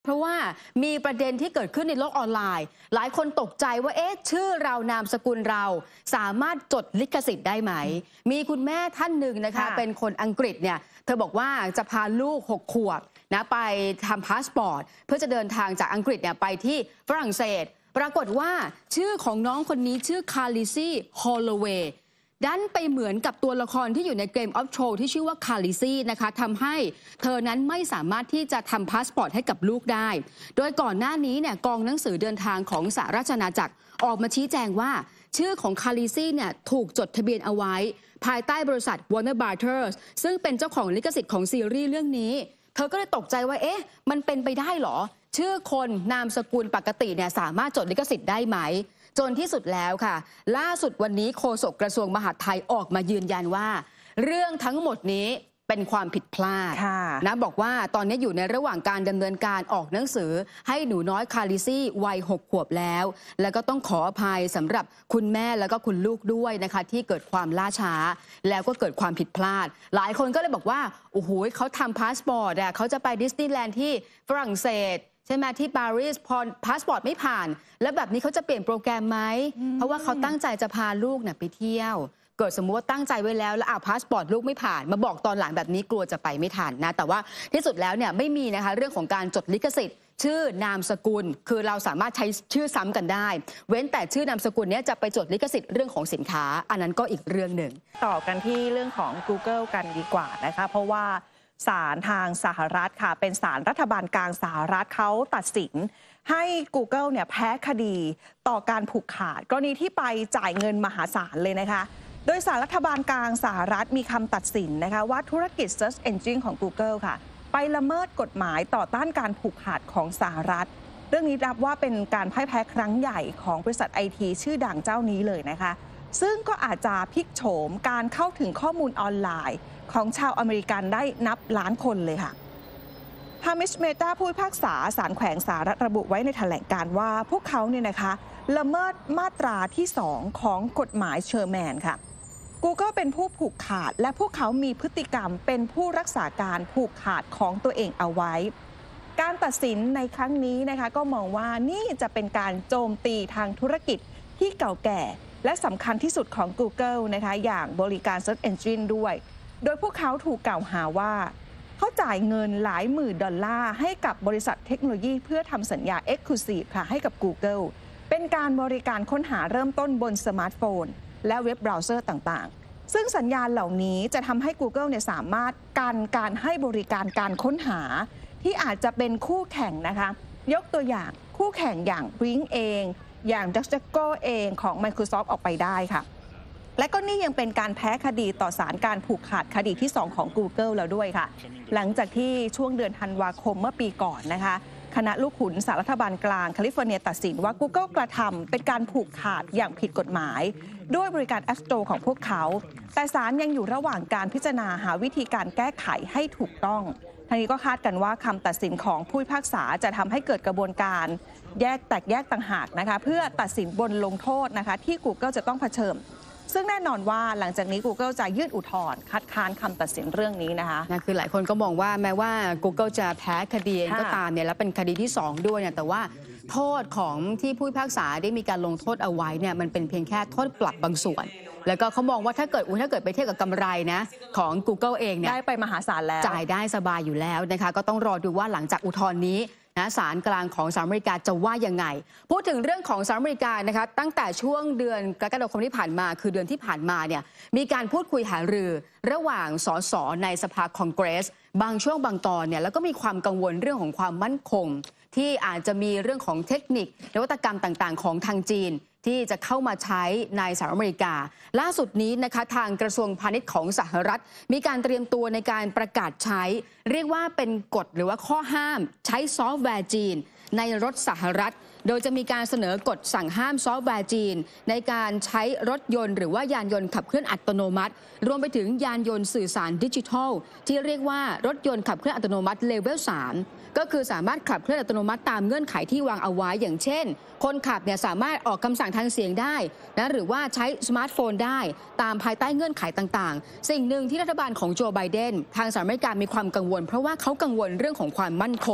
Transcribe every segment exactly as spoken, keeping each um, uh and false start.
ราะว่ามีประเด็นที่เกิดขึ้นในโลกออนไลน์หลายคนตกใจว่าเอ๊ะชื่อเรานามสกุลเราสามารถจดลิขสิทธิ์ได้ไหมมีคุณแม่ท่านหนึ่งนะคะเป็นคนอังกฤษเนี่ยเธอบอกว่าจะพาลูกหกขวบนะไปทำพาสปอร์ตเพื่อจะเดินทางจากอังกฤษเนี่ยไปที่ฝรั่งเศสปรากฏว่าชื่อของน้องคนนี้ชื่อคาลิซี่ฮอลโลเวย์ดันไปเหมือนกับตัวละครที่อยู่ในเกมออฟโทรที่ชื่อว่าคาลิซี่นะคะทำให้เธอนั้นไม่สามารถที่จะทำพาสปอร์ตให้กับลูกได้โดยก่อนหน้านี้เนี่ยกองหนังสือเดินทางของสหราชอาณาจักรออกมาชี้แจงว่าชื่อของคาลิซี่เนี่ยถูกจดทะเบียนเอาไว้ภายใต้บริษัท Warner Brothers ซึ่งเป็นเจ้าของลิขสิทธิ์ของซีรีส์เรื่องนี้เธอก็เลยตกใจว่าเอ๊ะมันเป็นไปได้หรอชื่อคนนามสกุลปกติเนี่ยสามารถจดลิขสิทธิ์ได้ไหมจนที่สุดแล้วค่ะล่าสุดวันนี้โฆษกกระทรวงมหาดไทยออกมายืนยันว่าเรื่องทั้งหมดนี้เป็นความผิดพลาดนะบอกว่าตอนนี้อยู่ในระหว่างการดำเนินการออกหนังสือให้หนูน้อยคาลิซี่วัยหกขวบแล้วแล้วก็ต้องขออภัยสำหรับคุณแม่แล้วก็คุณลูกด้วยนะคะที่เกิดความล่าช้าแล้วก็เกิดความผิดพลาดหลายคนก็เลยบอกว่าโอ้โหเขาทำพาสปอร์ตอ่ะเขาจะไปดิสนีย์แลนด์ที่ฝรั่งเศสใช่ไหมที่ปารีสพอพาสปอร์ตไม่ผ่านแล้วแบบนี้เขาจะเปลี่ยนโปรแกรมไหมเพราะว่าเขาตั้งใจจะพาลูกเนี่ยไปเที่ยวเกิดสมมติว่าตั้งใจไว้แล้วแล้วอ้าวพาสปอร์ตลูกไม่ผ่านมาบอกตอนหลังแบบนี้กลัวจะไปไม่ทันนะแต่ว่าที่สุดแล้วเนี่ยไม่มีนะคะเรื่องของการจดลิขสิทธิ์ชื่อนามสกุลคือเราสามารถใช้ชื่อซ้ำกันได้เว้นแต่ชื่อนามสกุลนี้จะไปจดลิขสิทธิ์เรื่องของสินค้าอันนั้นก็อีกเรื่องหนึ่งต่อกันที่เรื่องของ Google กันดีกว่านะคะเพราะว่าศาลทางสหรัฐค่ะเป็นศาลรัฐบาลกลางสหรัฐเขาตัดสินให้ Google เนี่ยแพ้คดีต่อการผูกขาดกรณีที่ไปจ่ายเงินมหาศาลเลยนะคะโดยศาลรัฐบาลกลางสหรัฐมีคำตัดสินนะคะว่าธุรกิจ Search Engine ของ Google ค่ะไปละเมิดกฎหมายต่อต้านการผูกขาดของสหรัฐเรื่องนี้นับว่าเป็นการพ่ายแพ้ครั้งใหญ่ของบริษัทไอทีชื่อดังเจ้านี้เลยนะคะซึ่งก็อาจจะพลิกโฉมการเข้าถึงข้อมูลออนไลน์ของชาวอเมริกันได้นับล้านคนเลยค่ะฮามิช เมตาผู้พิพากษาศาลแขวงสหรัฐระบุไว้ในแถลงการณ์ว่าพวกเขาเนี่ยนะคะละเมิดมาตราที่สองของกฎหมายเชอร์แมนค่ะ Google เป็นผู้ผูกขาดและพวกเขามีพฤติกรรมเป็นผู้รักษาการผูกขาดของตัวเองเอาไว้การตัดสินในครั้งนี้นะคะก็มองว่านี่จะเป็นการโจมตีทางธุรกิจที่เก่าแก่และสำคัญที่สุดของ Google นะคะอย่างบริการ Search Engine ด้วยโดยพวกเขาถูกกล่าวหาว่าเขาจ่ายเงินหลายหมื่นดอลลาร์ให้กับบริษัทเทคโนโลยีเพื่อทำสัญญา Exclusive ค่ะให้กับ Google เป็นการบริการค้นหาเริ่มต้นบนสมาร์ทโฟนและเว็บเบราว์เซอร์ต่างๆซึ่งสัญญาณเหล่านี้จะทำให้ Google เนี่ยสามารถกันการให้บริการการค้นหาที่อาจจะเป็นคู่แข่งนะคะยกตัวอย่างคู่แข่งอย่าง Bing เองอย่าง DuckDuckGo เองของ Microsoft ออกไปได้ค่ะและก็นี่ยังเป็นการแพ้คดีต่อศาลการผูกขาดคดีที่สองของ Google แล้วด้วยค่ะหลังจากที่ช่วงเดือนธันวาคมเมื่อปีก่อนนะคะคณะลูกขุนศาลรัฐบาลกลางแคลิฟอร์เนียตัดสินว่า Google กระทำเป็นการผูกขาดอย่างผิดกฎหมายด้วยบริการ App Store ของพวกเขาแต่ศาลยังอยู่ระหว่างการพิจารณาหาวิธีการแก้ไขให้ถูกต้องทางนี้ก็คาดกันว่าคำตัดสินของผู้พิพากษาจะทำให้เกิดกระบวนการแยกแตกแยกต่างหากนะคะเพื่อตัดสินบนลงโทษนะคะที่ Google จะต้องเผชิญซึ่งแน่นอนว่าหลังจากนี้ Google จะยื่นอุทธรณ์คัดค้านคำตัดสินเรื่องนี้นะคะนะคือหลายคนก็มองว่าแม้ว่า Google จะแพ้คดีเองก็ตามเนี่ยแล้วเป็นคดีที่สองด้วยเนี่ยแต่ว่าโทษของที่ผู้พิพากษาได้มีการลงโทษเอาไว้เนี่ยมันเป็นเพียงแค่โทษปรับบางส่วนแล้วก็เขามองว่าถ้าเกิดถ้าเกิดไปเทียบกับกำไรนะของ Google เองเนี่ยได้ไปมหาศาลแล้วจ่ายได้สบายอยู่แล้วนะคะก็ต้องรอดูว่าหลังจากอุทธรณ์นี้นะศาลกลางของสหรัฐอเมริกาจะว่ายังไงพูดถึงเรื่องของสหรัฐอเมริกานะคะตั้งแต่ช่วงเดือนกรกฎาคมที่ผ่านมาคือเดือนที่ผ่านมาเนี่ยมีการพูดคุยหารือระหว่างสสในสภาคองเกรสบางช่วงบางตอนเนี่ยแล้วก็มีความกังวลเรื่องของความมั่นคงที่อาจจะมีเรื่องของเทคนิคนวัตกรรมต่างๆของทางจีนที่จะเข้ามาใช้ในสหรัฐอเมริกาล่าสุดนี้นะคะทางกระทรวงพาณิชย์ของสหรัฐมีการเตรียมตัวในการประกาศใช้เรียกว่าเป็นกฎหรือว่าข้อห้ามใช้ซอฟต์แวร์จีนในรถสหรัฐโดยจะมีการเสนอกฎสั่งห้ามซอฟต์แวร์จีนในการใช้รถยนต์หรือว่ายานยนต์ขับเคลื่อนอัตโนมัติรวมไปถึงยานยนต์สื่อสารดิจิทัลที่เรียกว่ารถยนต์ขับเคลื่อนอัตโนมัติเลเวลสามก็คือสามารถขับเคลื่อนอัตโนมัติตามเงื่อนไขที่วางเอาไว้อย่างเช่นคนขับเนี่ยสามารถออกคำสั่งทางเสียงได้นะหรือว่าใช้สมาร์ทโฟนได้ตามภายใต้เงื่อนไขต่างๆสิ่งหนึ่งที่รัฐบาลของโจไบเดนทางสหรัฐอเมริกามีความกังวลเพราะว่าเขากังวลเรื่องของความมั่นคง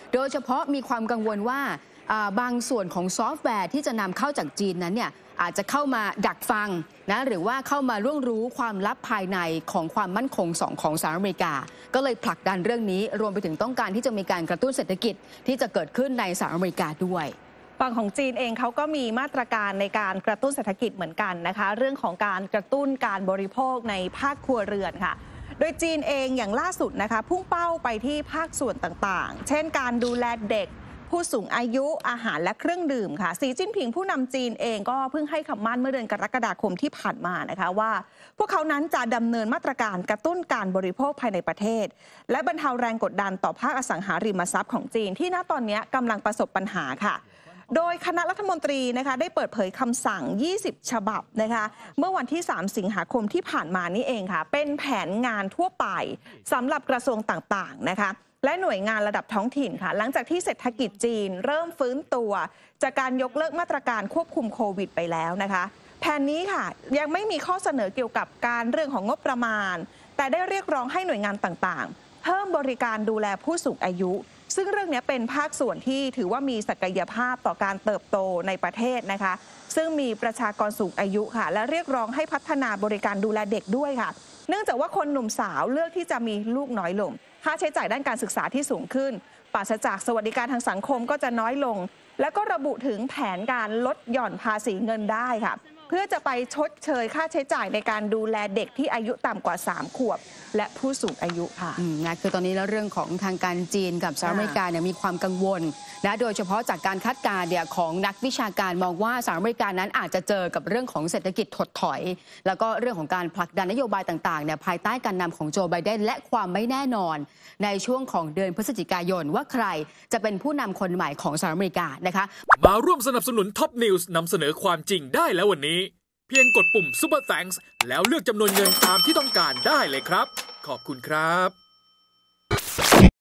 โดยเฉพาะมีความกังวลว่าบางส่วนของซอฟต์แวร์ที่จะนำเข้าจากจีนนั้นเนี่ยอาจจะเข้ามาดักฟังนะหรือว่าเข้ามาร่วงรู้ความลับภายในของความมั่นคงสองของสหรัฐอเมริกาก็เลยผลักดันเรื่องนี้รวมไปถึงต้องการที่จะมีการกระตุ้นเศรษฐกิจที่จะเกิดขึ้นในสหรัฐอเมริกาด้วยฝั่งของจีนเองเขาก็มีมาตรการในการกระตุ้นเศรษฐกิจเหมือนกันนะคะเรื่องของการกระตุ้นการบริโภคในภาคครัวเรือนค่ะโดยจีนเองอย่างล่าสุดนะคะพุ่งเป้าไปที่ภาคส่วนต่างๆเช่นการดูแลเด็กผู้สูงอายุอาหารและเครื่องดื่มค่ะสีจิ้นผิงผู้นำจีนเองก็เพิ่งให้คำมั่นเมื่อเดือนกรกฎาคมที่ผ่านมานะคะว่าพวกเขานั้นจะดำเนินมาตรการกระตุ้นการบริโภคภายในประเทศและบรรเทาแรงกดดันต่อภาคอสังหาริมทรัพย์ของจีนที่ณตอนนี้กำลังประสบปัญหาค่ะโดยคณะรัฐมนตรีนะคะได้เปิดเผยคำสั่งยี่สิบฉบับนะคะเมื่อวันที่สามสิงหาคมที่ผ่านมานี้เองค่ะเป็นแผนงานทั่วไปสำหรับกระทรวงต่างๆนะคะและหน่วยงานระดับท้องถิ่นค่ะหลังจากที่เศรษฐกิจจีนเริ่มฟื้นตัวจากการยกเลิกมาตรการควบคุมโควิดไปแล้วนะคะแผนนี้ค่ะยังไม่มีข้อเสนอเกี่ยวกับการเรื่องของงบประมาณแต่ได้เรียกร้องให้หน่วยงานต่างๆเพิ่มบริการดูแลผู้สูงอายุซึ่งเรื่องนี้เป็นภาคส่วนที่ถือว่ามีศักยภาพต่อการเติบโตในประเทศนะคะซึ่งมีประชากรสูงอายุค่ะและเรียกร้องให้พัฒนาบริการดูแลเด็กด้วยค่ะเนื่องจากว่าคนหนุ่มสาวเลือกที่จะมีลูกน้อยลงค่าใช้จ่ายด้านการศึกษาที่สูงขึ้นปราศจากสวัสดิการทางสังคมก็จะน้อยลงและก็ระบุถึงแผนการลดหย่อนภาษีเงินได้ค่ะเพื่อจะไปชดเชยค่าใช้จ่ายในการดูแลเด็กที่อายุต่ำกว่าสามขวบและผู้สูงอายุค่ะนะคือตอนนี้แล้วเรื่องของทางการจีนกับสหรัฐอเมริกาเนี่ยมีความกังวลนะโดยเฉพาะจากการคาดการณ์เนี่ยของนักวิชาการมองว่าสหรัฐอเมริกานั้นอาจจะเจอกับเรื่องของเศรษฐกิจถดถอยแล้วก็เรื่องของการผลักดันนโยบายต่างๆเนี่ยภายใต้การนำของโจไบเดนและความไม่แน่นอนในช่วงของเดือนพฤศจิกายนว่าใครจะเป็นผู้นำคนใหม่ของสหรัฐอเมริกานะคะมาร่วมสนับสนุนท็อปนิวส์นำเสนอความจริงได้แล้ววันนี้เพียงกดปุ่ม Super Thanks แล้วเลือกจำนวนเงินตามที่ต้องการได้เลยครับขอบคุณครับ